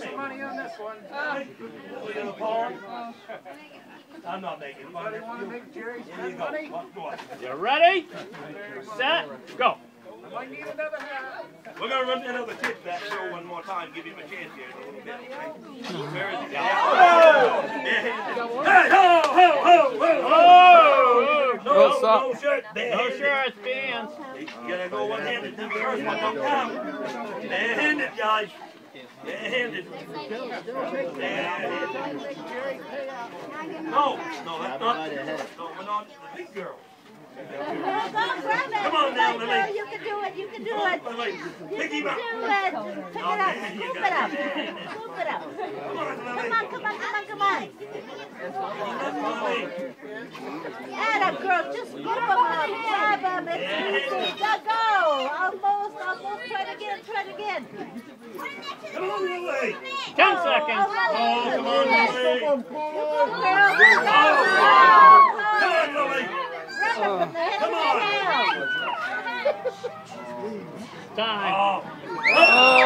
some money on this one. We got a pawn. I'm not making fun. Anybody want to make Jerry spend money? You ready? Set, go. I might need another hat. We're going to run another tip that show one more time, give him a chance here in a little bit. Where is he? Hey, ho, ho, ho, ho, ho! No shirt, No shirts, bands. You gotta go one-handed. The first one don't count. Bare-handed, guys. Bare-handed. No, that's not. No, we're not the big girl. Come on now, Lily. You can do it. You can do it. Lily, pick him up. Do it. Pick it up. Scoop it up. Scoop it up. Come on, Lily. Come on. Atta girl, just scoop them up. Grab them. It's easy. Go. Almost. Try it again. Come on, Lily. 10 seconds. Oh, come on, Lily. You go, girl. Come on, Lily. Come on. Time. Oh.